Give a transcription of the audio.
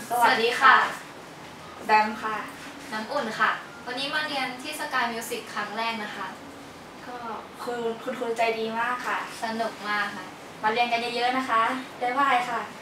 สวัสดีค่ะแบมค่ะน้ำอุ่นค่ะวันนี้มาเรียนที่สกายมิวสิกครั้งแรกนะคะก็คุณครูใจดีมากค่ะสนุกมากค่ะมาเรียนกันเยอะๆนะคะบ๊ายบายค่ะ